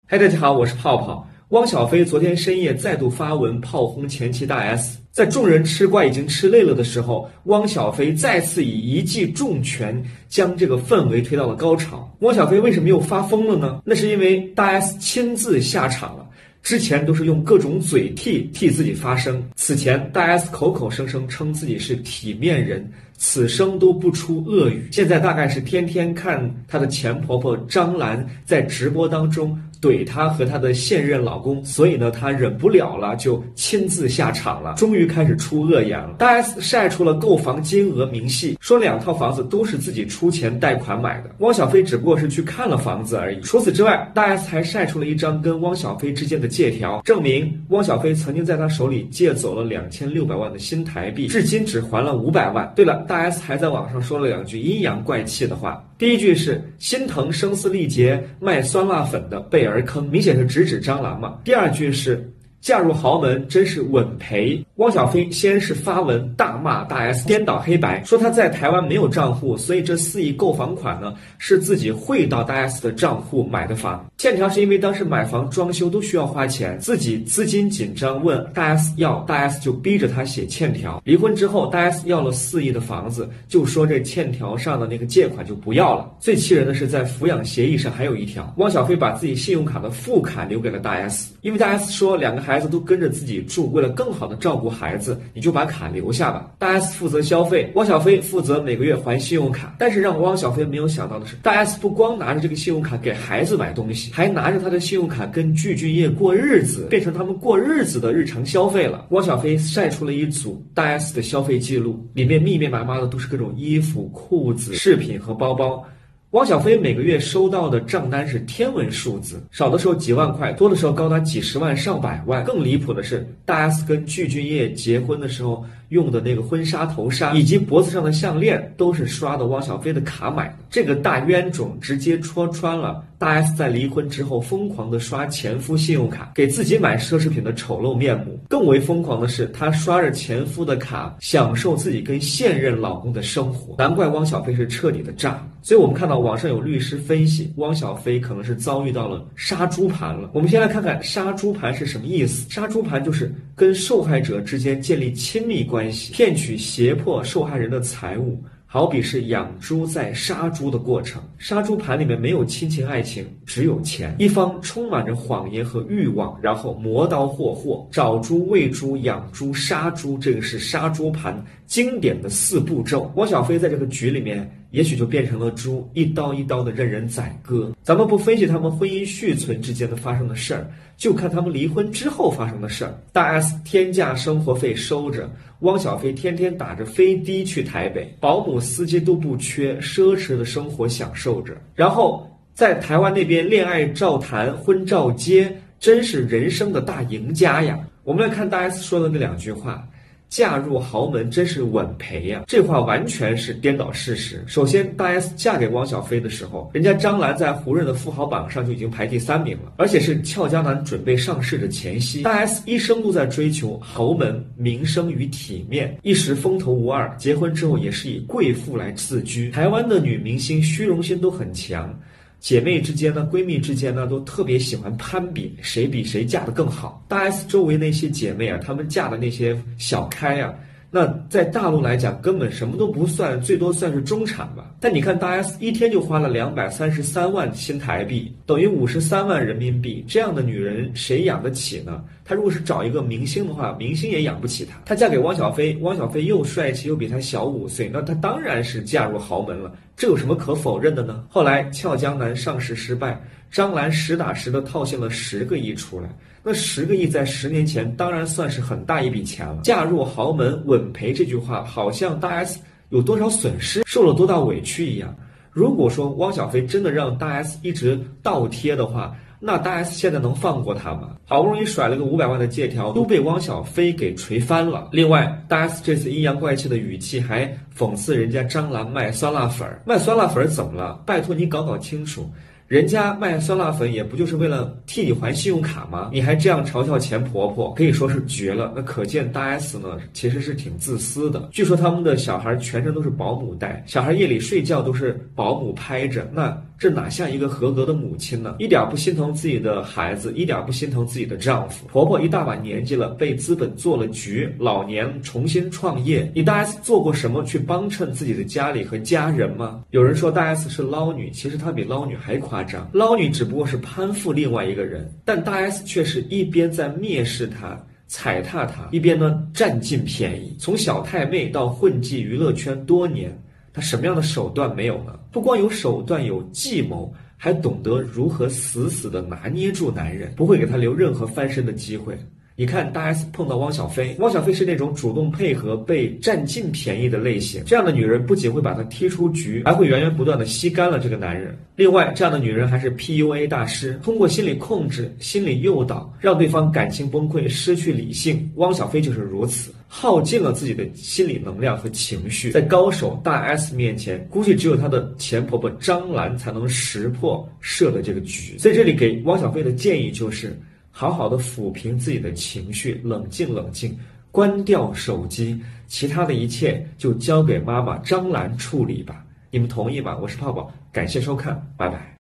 嗨，大家好，我是泡泡。汪小菲昨天深夜再度发文炮轰前妻大 S， 在众人吃瓜已经吃累了的时候，汪小菲再次以一记重拳将这个氛围推到了高潮。汪小菲为什么又发疯了呢？那是因为大 S 亲自下场了。之前都是用各种嘴替自己发声，此前大 S 口口声声称自己是体面人，此生都不出恶语。现在大概是天天看她的前婆婆张兰在直播当中怼她和她的现任老公，所以呢，她忍不了了，就亲自下场了，终于开始出恶言了。大 S 晒出了购房金额明细，说2套房子都是自己出钱贷款买的，汪小菲只不过是去看了房子而已。除此之外，大 S 还晒出了一张跟汪小菲之间的借条，证明汪小菲曾经在他手里借走了2600万的新台币，至今只还了500万。对了，大 S 还在网上说了2句阴阳怪气的话。第一句是心疼声嘶力竭卖酸辣粉的被儿坑，明显是直指张兰嘛。第二句是嫁入豪门真是稳赔。汪小菲先是发文大骂大 S 颠倒黑白，说他在台湾没有账户，所以这4亿购房款呢是自己汇到大 S 的账户买的房。欠条是因为当时买房装修都需要花钱，自己资金紧张问大 S 要，大 S 就逼着他写欠条。离婚之后，大 S 要了4亿的房子，就说这欠条上的那个借款就不要了。最气人的是在抚养协议上还有一条，汪小菲把自己信用卡的副卡留给了大 S， 因为大 S 说2个孩子都跟着自己住，为了更好的照顾孩子，你就把卡留下吧。大 S 负责消费，汪小菲负责每个月还信用卡。但是让汪小菲没有想到的是，大 S 不光拿着这个信用卡给孩子买东西，还拿着他的信用卡跟具俊晔过日子，变成他们过日子的日常消费了。汪小菲晒出了一组大 S 的消费记录，里面密密麻麻的都是各种衣服、裤子、饰品和包包。汪小菲每个月收到的账单是天文数字，少的时候几万块，多的时候高达几十万上百万。更离谱的是，大 S 跟具俊晔结婚的时候用的那个婚纱头纱以及脖子上的项链都是刷的汪小菲的卡买的。这个大冤种直接戳穿了大 S 在离婚之后疯狂的刷前夫信用卡给自己买奢侈品的丑陋面目。更为疯狂的是，她刷着前夫的卡享受自己跟现任老公的生活。难怪汪小菲是彻底的炸。所以我们看到网上有律师分析，汪小菲可能是遭遇到了杀猪盘了。我们先来看看杀猪盘是什么意思。杀猪盘就是跟受害者之间建立亲密关系，骗取胁迫受害人的财物，好比是养猪在杀猪的过程。杀猪盘里面没有亲情爱情，只有钱，一方充满着谎言和欲望，然后磨刀霍霍，找猪、喂猪、养猪、杀猪，这个是杀猪盘经典的4步骤。汪小菲在这个局里面也许就变成了猪，一刀一刀的任人宰割。咱们不分析他们婚姻续存之间的发生的事儿，就看他们离婚之后发生的事儿。大 S 天价生活费收着，汪小菲天天打着飞的去台北，保姆司机都不缺，奢侈的生活享受着。然后在台湾那边恋爱照谈，婚照接，真是人生的大赢家呀。我们来看大 S 说的那2句话，嫁入豪门真是稳赔呀！这话完全是颠倒事实。首先，大 S 嫁给汪小菲的时候，人家张兰在胡润的富豪榜上就已经排第3名了，而且是俏江南准备上市的前夕。大 S 一生都在追求豪门、名声与体面，一时风头无2，结婚之后也是以贵妇来自居。台湾的女明星虚荣心都很强，姐妹之间呢，闺蜜之间呢，都特别喜欢攀比，谁比谁嫁得更好。大 S 周围那些姐妹啊，她们嫁的那些小开啊，那在大陆来讲根本什么都不算，最多算是中产吧。但你看大 S 一天就花了233万新台币，等于53万人民币，这样的女人谁养得起呢？她如果是找一个明星的话，明星也养不起她。她嫁给汪小菲，汪小菲又帅气又比她小5岁，那她当然是嫁入豪门了，这有什么可否认的呢？后来俏江南上市失败，张兰实打实的套现了10个亿出来，那10个亿在10年前当然算是很大一笔钱了。嫁入豪门稳赔这句话，好像大 S 有多少损失，受了多大委屈一样。如果说汪小菲真的让大 S 一直倒贴的话，那大 S 现在能放过他吗？好不容易甩了个500万的借条，都被汪小菲给锤翻了。另外，大 S 这次阴阳怪气的语气还讽刺人家张兰卖酸辣粉，卖酸辣粉怎么了？拜托你搞清楚，人家卖酸辣粉也不就是为了替你还信用卡吗？你还这样嘲笑前婆婆，可以说是绝了。那可见大 S 呢其实是挺自私的。据说他们的小孩全程都是保姆带，小孩夜里睡觉都是保姆拍着，那这哪像一个合格的母亲呢？一点不心疼自己的孩子，一点不心疼自己的丈夫。婆婆一大把年纪了，被资本做了局，老年重新创业，你大 S 做过什么去帮衬自己的家里和家人吗？有人说大 S 是捞女，其实她比捞女还夸张。捞女只不过是攀附另外一个人，但大 S 却是一边在蔑视她，踩踏她，一边呢占尽便宜。从小太妹到混迹娱乐圈多年，她什么样的手段没有呢？不光有手段，有计谋，还懂得如何死死地拿捏住男人，不会给他留任何翻身的机会。你看大 S 碰到汪小菲，汪小菲是那种主动配合被占尽便宜的类型，这样的女人不仅会把他踢出局，还会源源不断的吸干了这个男人。另外，这样的女人还是 PUA 大师，通过心理控制、心理诱导，让对方感情崩溃、失去理性。汪小菲就是如此，耗尽了自己的心理能量和情绪，在高手大 S 面前，估计只有她的前婆婆张兰才能识破设的这个局。所以这里给汪小菲的建议就是，好好的抚平自己的情绪，冷静冷静，关掉手机，其他的一切就交给妈妈张兰处理吧。你们同意吗？我是泡泡，感谢收看，拜拜。